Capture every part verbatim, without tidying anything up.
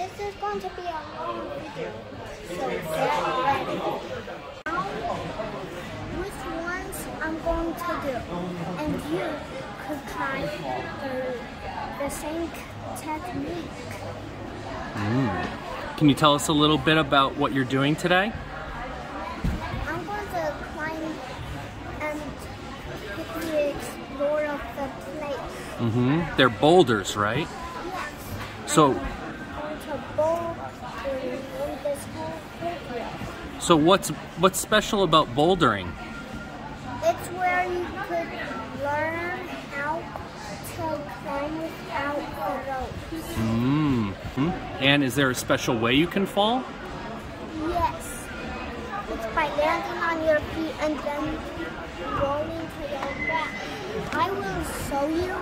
this is going to be a long video, so get ready. Now, which ones I'm going to do, and you could try the, the same technique. Mm. Can you tell us a little bit about what you're doing today? I'm going to climb and quickly explore of the place. Mm-hmm. They're boulders, right? Yes. So, I'm going to boulder in this whole video. so what's what's special about bouldering? It's where you could learn how to climb without the ropes. Mm-hmm. And is there a special way you can fall? Yes. It's by landing on your feet and then rolling to your back. I will show you.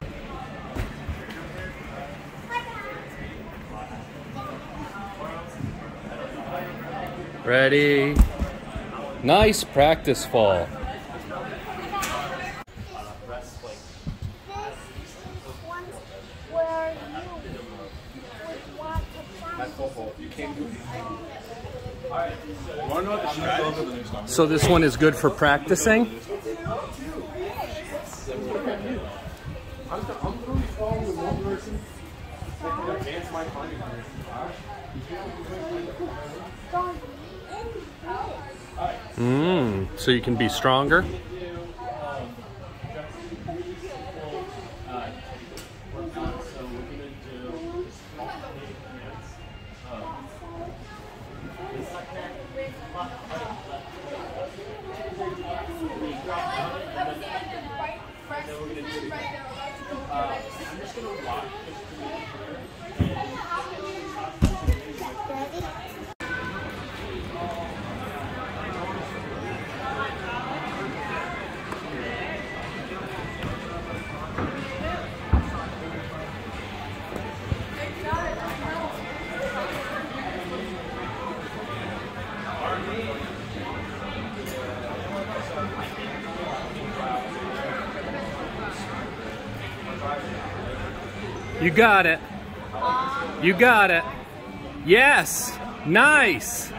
Ready? Nice practice fall. This one's where you would want to practice. So this one is good for practicing? Mm, so you can be stronger? You got it. You got it. Yes. Nice.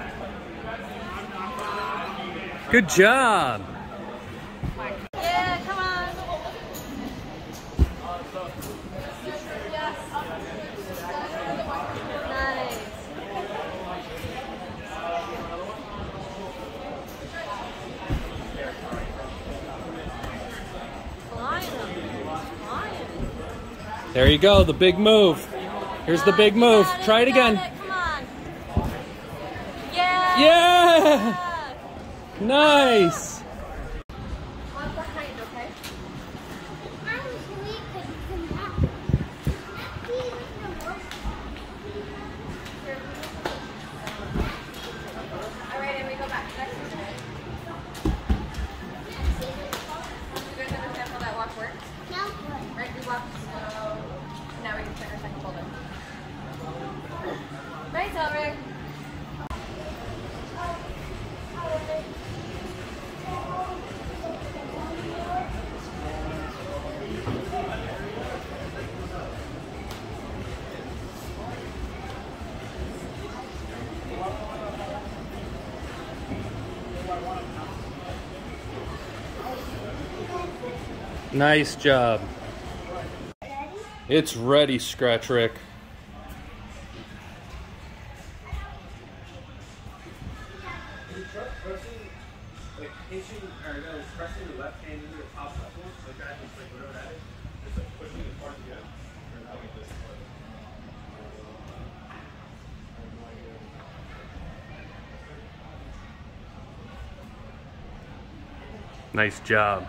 Good job. Yeah, come on. Nice. Flying them. Flying. There you go, the big move. Here's the big move. It, Try it again. It. Come on. Yeah. Yeah! Nice. I'm behind, okay? I wish we could come back. All right, and we go back. Next one. Do you guys understand how that walk works? No. Right, we walk slow. Now we can turn our second shoulder. Right, Elric. Nice job. It's ready, Scratch Rick. Pressing the left hand into the top level, like that, just like whatever that is, just like pushing it far together. Or not like this. Nice job.